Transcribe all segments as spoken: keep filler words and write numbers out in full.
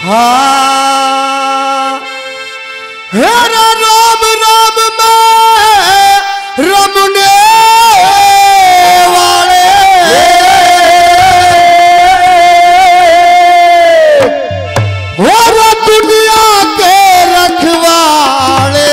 हाँ हेरा राम राम में रमने वाले और दुनिया के रखवाले।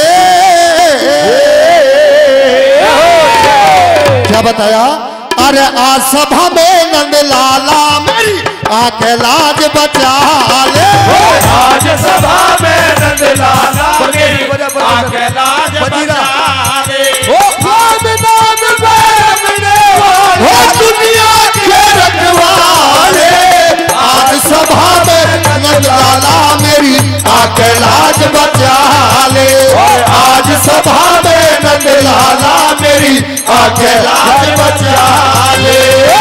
क्या बताया? अरे आज सभा में नंद लाला मेरी आके लाज बचा ले। आज सभा में नंद लाला मेरी आके लाज बचा ले। ओ नाम नाम में दुनिया के रखवाले। आज सभा में नंद लाला मेरी आके लाज बचा ले। आज सभा में नंद लाला मेरी आके लाज बचा ले।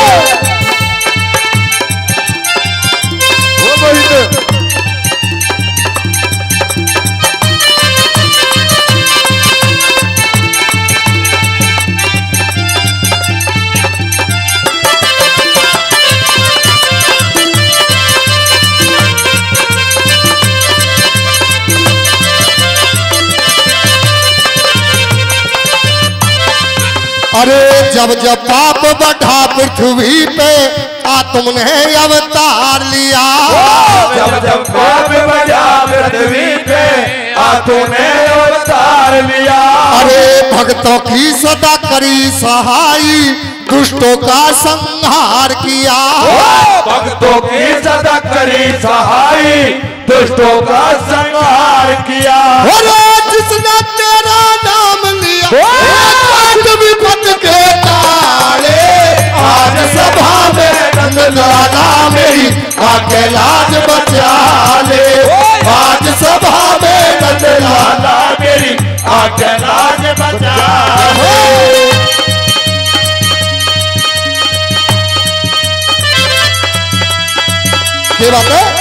अरे जब जब पाप बढ़ा पृथ्वी पे आ तुमने अवतार लिया। जब जब पाप बढ़ा पृथ्वी पे आ तुमने अवतार लिया। अरे भक्तों की सदा करी सहाई दुष्टों का संहार किया। भक्तों की सदा करी सहाई दुष्टों का संहार किया। अरे जिसने तेरा नाम लिया विपद के ताले। आज सभा में नंद लाला मेरी आके लाज बचा ले। आज सभा में नंद लाला मेरी आके लाज बचा ले। ये बात है।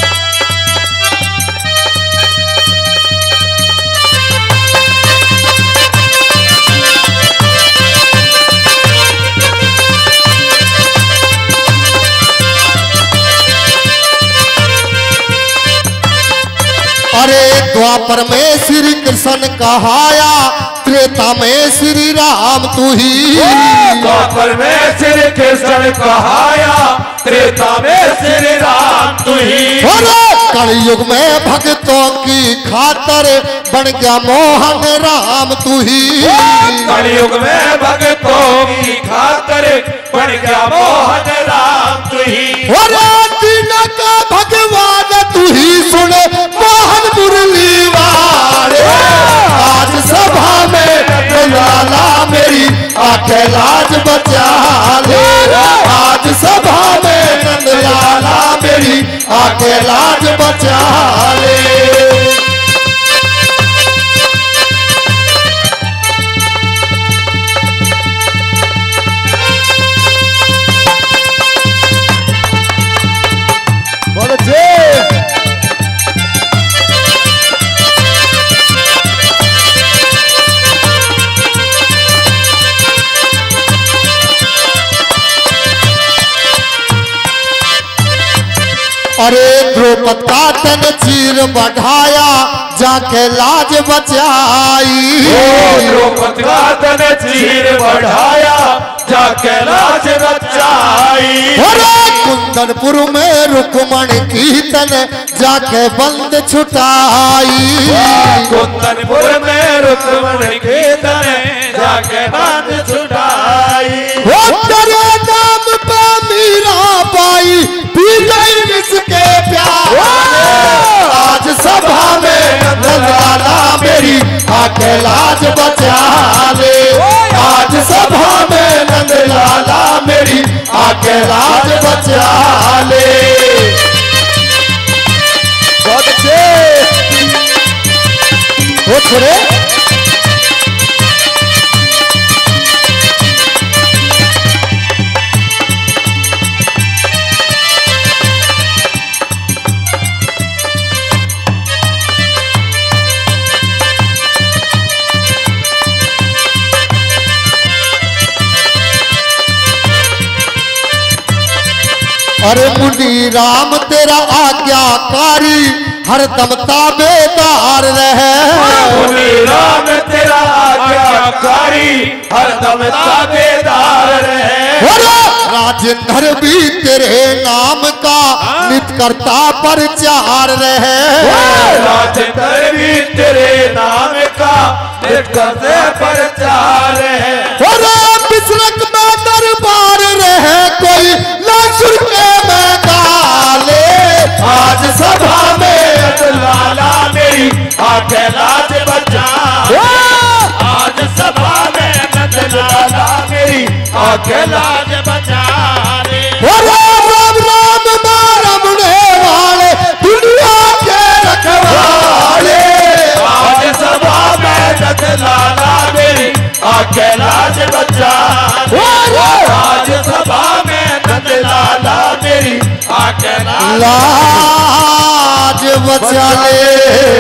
अरे द्वापर में श्री कृष्ण कहाया त्रेता में श्री राम तू ही। द्वापर में श्री कृष्ण कहाया त्रेता में श्री राम तू ही। अरे कलयुग में भक्तों की खातर बन गया मोहन राम तू ही। कलयुग में भक्तों की खातर बन गया मोहन राम तू ही। अरे दीन का भगवान तू ही सुने मोहन मुरली वाले। आज सभा में नंद लाला मेरी आके लाज बचा ले। आज सभा में नंद लाला मेरी आके लाज बचा ले। अरे द्रौपद का तन चीर बढ़ाया जाके लाज बचाई। द्रौपद का तन चीर बढ़ाया जाके लाज बचाई। अरे कुंदनपुर में रुक्मण की तन जाके बंद छुटाई। कुंदनपुर में रुक्मण की तन जाके बंद छुटाई। तेरे नाम पे मीरा बाई पी गई इसके प्यार। आज सभा में नंद लाला मेरी आके लाज बचा ले। आज सभा में नंद लाला मेरी आके लाज बचा ले। बहुत अच्छे हो छोड़े। अरे मुनि राम तेरा आज्ञाकारी हरदम ताबेदार रहे। राम तेरा आज्ञाकारी हरदम ताबेदार रहे। राजेंद्र भी तेरे नाम का नित करता प्रचार रहे। राजेंद्र भी तेरे नाम का नित करता प्रचार है। बिसरक में दरबार रहे कोई लाशुर के में डाले। आज सभा में लाला मेरी आंखें लाज बचा। आज सभा में नंद लाला मेरी आंखें लाज बचा। राम राम रमने वाले दुनिया के रखवाले। आज सभा में नंद लाला मेरी आंखें लाज बचा। आज सभा में नंद लाला मेरी आंखें लाज बचा ले।